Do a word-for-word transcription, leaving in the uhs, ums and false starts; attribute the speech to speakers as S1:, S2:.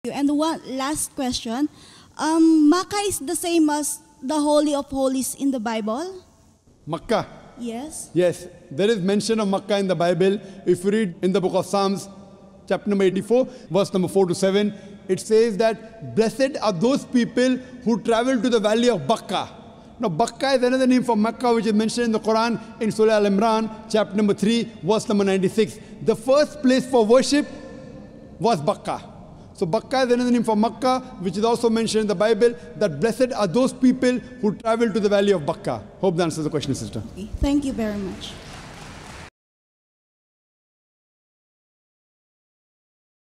S1: And one last question. Um, Makkah is the same as the Holy of Holies in the Bible?
S2: Makkah.
S1: Yes.
S2: Yes, there is mention of Makkah in the Bible. If you read in the book of Psalms, chapter number eighty-four, verse number four to seven, it says that blessed are those people who travel to the valley of Bakkah. Now, Bakkah is another name for Makkah, which is mentioned in the Quran in Surah Al-Imran, chapter number three, verse number ninety-six. The first place for worship was Bakkah. So Bakkah is another name for Makkah, which is also mentioned in the Bible, that blessed are those people who travel to the valley of Bakkah. Hope that answers the question, sister.
S1: Thank you very much.